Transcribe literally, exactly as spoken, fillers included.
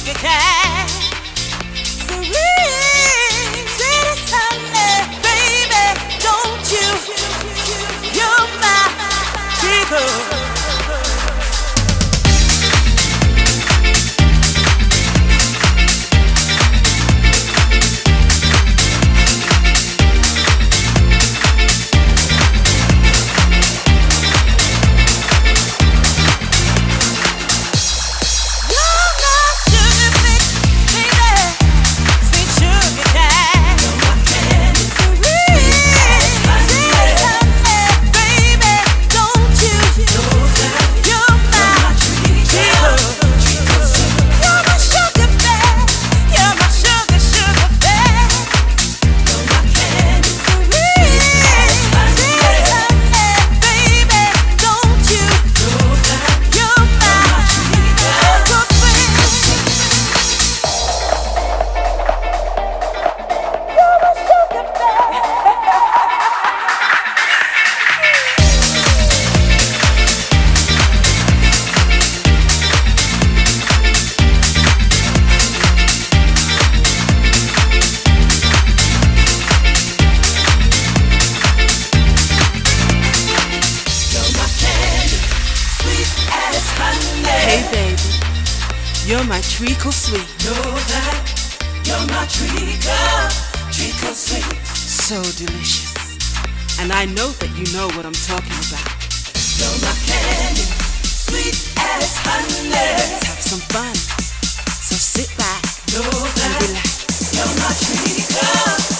sugar cane. Sweet, sweet as honey, baby, don't you? You're my treacle. You're my treacle sweet. Know that you're my treacle, treacle sweet. So delicious. And I know that you know what I'm talking about. You're my candy, sweet as honey. Let's have some fun. So sit back know and that relax. You're my treacle.